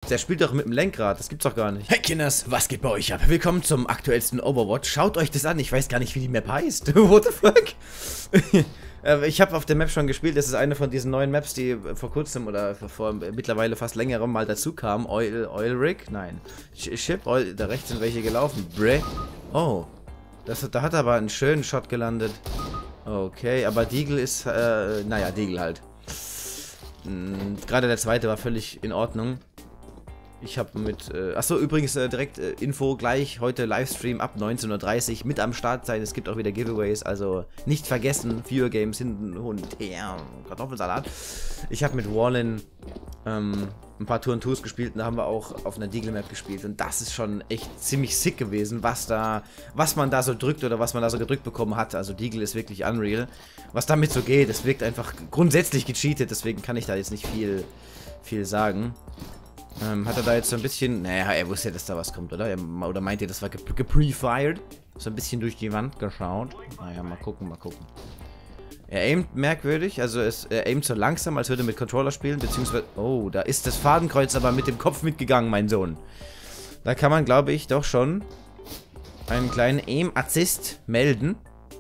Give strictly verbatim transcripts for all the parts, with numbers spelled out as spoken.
der spielt doch mit dem Lenkrad, das gibt's doch gar nicht. Hey Kinders, was geht bei euch ab? Willkommen zum aktuellsten Overwatch. Schaut euch das an, ich weiß gar nicht, wie die Map heißt. What the fuck? Ich habe auf der Map schon gespielt, das ist eine von diesen neuen Maps, die vor kurzem oder vor mittlerweile fast längerem mal dazu kamen. Oil, Oil Rig? Nein. Ship, Oil, da rechts sind welche gelaufen. Bre. Oh. Das, da hat aber einen schönen Shot gelandet. Okay, aber Deagle ist, äh, naja, Deagle halt. Hm, gerade der zweite war völlig in Ordnung. Ich habe mit, äh, achso, übrigens äh, direkt äh, Info gleich, heute Livestream ab neunzehn Uhr dreißig mit am Start sein. Es gibt auch wieder Giveaways, also nicht vergessen, Viewer Games hinten und her, Kartoffelsalat. Ich habe mit Wallin ähm, ein paar Touren Tours gespielt und da haben wir auch auf einer Deagle Map gespielt und das ist schon echt ziemlich sick gewesen, was da, was man da so drückt oder was man da so gedrückt bekommen hat. Also Deagle ist wirklich unreal. Was damit so geht, es wirkt einfach grundsätzlich gecheatet, deswegen kann ich da jetzt nicht viel, viel sagen. Ähm, hat er da jetzt so ein bisschen... Naja, er wusste ja, dass da was kommt, oder? Er, oder meint ihr, das war geprefired? So ein bisschen durch die Wand geschaut. Naja, mal gucken, mal gucken. Er aimt merkwürdig, also es, er aimt so langsam, als würde er mit Controller spielen, beziehungsweise... Oh, da ist das Fadenkreuz aber mit dem Kopf mitgegangen, mein Sohn. Da kann man, glaube ich, doch schon einen kleinen Aim-Assist melden.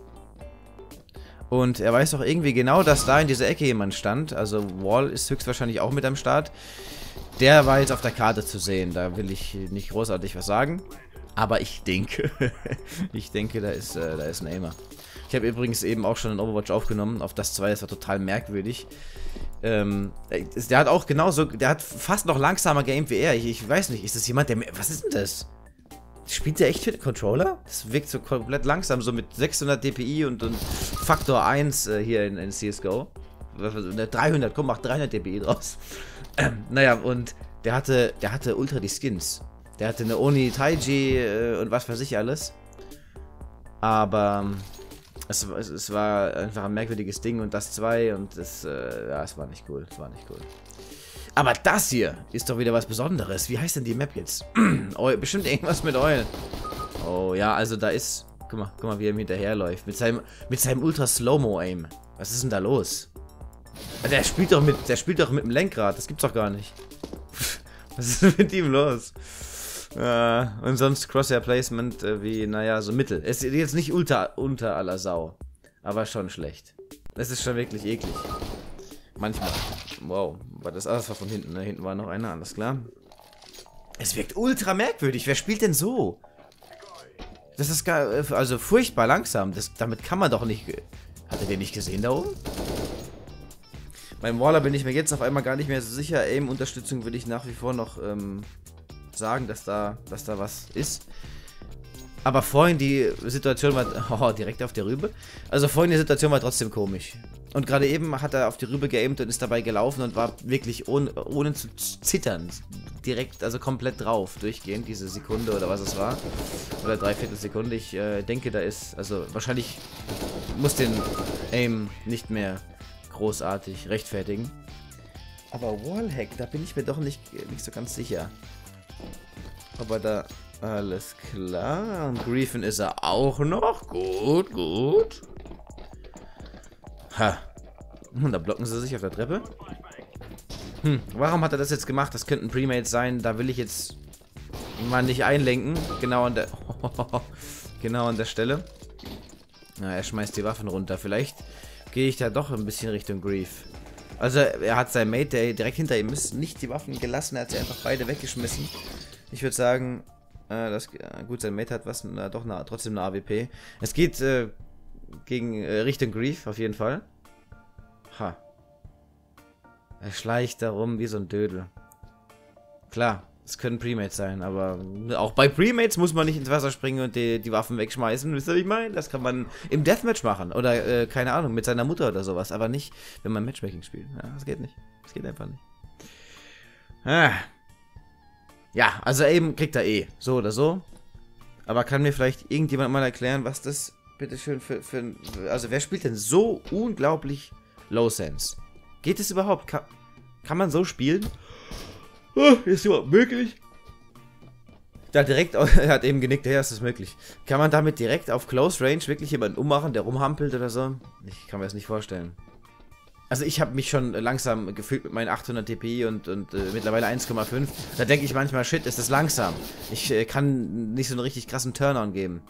Und er weiß auch irgendwie genau, dass da in dieser Ecke jemand stand. Also Wall ist höchstwahrscheinlich auch mit am Start. Der war jetzt auf der Karte zu sehen, da will ich nicht großartig was sagen. Aber ich denke, ich denke, da ist, äh, da ist ein Aimer. Ich habe übrigens eben auch schon ein Overwatch aufgenommen, auf das zwei, das war total merkwürdig. Ähm, der hat auch genauso, der hat fast noch langsamer geaimt wie er. Ich, ich weiß nicht, ist das jemand, der, was ist denn das? Spielt der echt für den Controller? Das wirkt so komplett langsam, so mit sechshundert D P I und, und Faktor eins äh, hier in, in C S G O. dreihundert, komm, mach dreihundert D P I draus. Ähm, naja, und der hatte, der hatte ultra die Skins. Der hatte eine Oni Taiji äh, und was weiß ich alles. Aber es, es, es war einfach ein merkwürdiges Ding und das zwei und das, äh, ja, es war nicht cool. Es war nicht cool. Aber das hier ist doch wieder was Besonderes. Wie heißt denn die Map jetzt? Bestimmt irgendwas mit Oil. Oh ja, also da ist... Guck mal, guck mal, wie er ihm hinterherläuft. Mit seinem, mit seinem ultra Slow-Mo-Aim. Was ist denn da los? Der spielt doch mit, der spielt doch mit dem Lenkrad. Das gibt's doch gar nicht. Was ist mit ihm los? Äh, und sonst Crosshair Placement äh, wie, naja, so mittel. Es ist jetzt nicht ultra, unter aller Sau. Aber schon schlecht. Das ist schon wirklich eklig. Manchmal. Wow. War das, ah, das war von hinten, ne? Hinten war noch einer, alles klar. Es wirkt ultra merkwürdig. Wer spielt denn so? Das ist gar, also furchtbar langsam. Das, damit kann man doch nicht... Hat er den nicht gesehen da oben? Beim Waller bin ich mir jetzt auf einmal gar nicht mehr so sicher. Aim-Unterstützung würde ich nach wie vor noch ähm, sagen, dass da, dass da was ist. Aber vorhin die Situation war... Oh, direkt auf der Rübe. Also vorhin die Situation war trotzdem komisch. Und gerade eben hat er auf die Rübe geaimt und ist dabei gelaufen und war wirklich ohne, ohne zu zittern. Direkt, also komplett drauf, durchgehend, diese Sekunde oder was es war. Oder dreiviertel Sekunde. Ich äh, denke, da ist... Also wahrscheinlich muss den Aim nicht mehr großartig rechtfertigen. Aber Wallhack, da bin ich mir doch nicht, nicht so ganz sicher. Aber da... Alles klar. Und Griefin ist er auch noch. Gut, gut. Ha. Und da blocken sie sich auf der Treppe. Hm, warum hat er das jetzt gemacht? Das könnten Premates sein. Da will ich jetzt mal nicht einlenken. Genau an der... genau an der Stelle. Na, er schmeißt die Waffen runter. Vielleicht gehe ich da doch ein bisschen Richtung Grief. Also, er hat sein Mate, der direkt hinter ihm ist, nicht die Waffen gelassen. Er hat sie einfach beide weggeschmissen. Ich würde sagen... Das, gut, sein Mate hat was, na, doch na, trotzdem eine A W P. Es geht äh, gegen äh, Richtung Grief, auf jeden Fall. Ha. Er schleicht da rum wie so ein Dödel. Klar, es können Premates sein, aber auch bei Premates muss man nicht ins Wasser springen und die, die Waffen wegschmeißen. Wisst ihr, was ich meine? Das kann man im Deathmatch machen. Oder, äh, keine Ahnung, mit seiner Mutter oder sowas. Aber nicht, wenn man Matchmaking spielt. Ja, das geht nicht. Das geht einfach nicht. Ah. Ja, also eben kriegt er eh. So oder so. Aber kann mir vielleicht irgendjemand mal erklären, was das bitteschön für, für... Also wer spielt denn so unglaublich Low Sense? Geht es überhaupt? Kann, kann man so spielen? Oh, ist überhaupt möglich? Ja, direkt... Er hat eben genickt, ja, ist das möglich. Kann man damit direkt auf Close Range wirklich jemanden ummachen, der rumhampelt oder so? Ich kann mir das nicht vorstellen. Also ich habe mich schon langsam gefühlt mit meinen achthundert dpi und, und äh, mittlerweile eins Komma fünf. Da denke ich manchmal, shit, ist das langsam. Ich äh, kann nicht so einen richtig krassen Turn-on geben.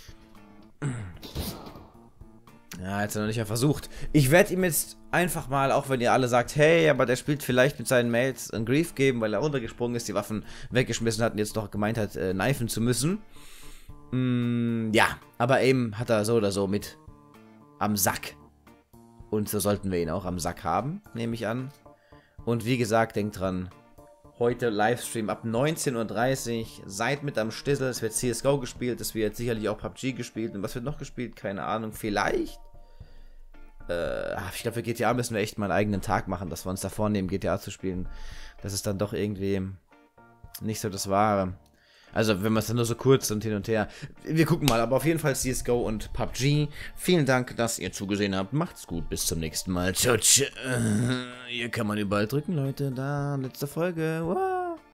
Ja, jetzt hat er noch nicht mal versucht. Ich werde ihm jetzt einfach mal, auch wenn ihr alle sagt, hey, aber der spielt vielleicht mit seinen Mates einen Grief geben, weil er runtergesprungen ist, die Waffen weggeschmissen hat und jetzt doch gemeint hat, äh, kneifen zu müssen. Mm, ja, aber eben hat er so oder so mit am Sack. Und so sollten wir ihn auch am Sack haben, nehme ich an. Und wie gesagt, denkt dran, heute Livestream ab neunzehn Uhr dreißig. Seid mit am Stissel. Es wird C S G O gespielt. Es wird sicherlich auch P U B G gespielt. Und was wird noch gespielt? Keine Ahnung. Vielleicht? Äh, ich glaube, für G T A müssen wir echt mal einen eigenen Tag machen, dass wir uns da vornehmen, G T A zu spielen. Das ist dann doch irgendwie nicht so das Wahre. Also, wenn man es dann nur so kurz und hin und her. Wir gucken mal, aber auf jeden Fall C S G O und P U B G. Vielen Dank, dass ihr zugesehen habt. Macht's gut, bis zum nächsten Mal. Ciao, ciao. Hier kann man überall drücken, Leute. Da, letzte Folge. Wow.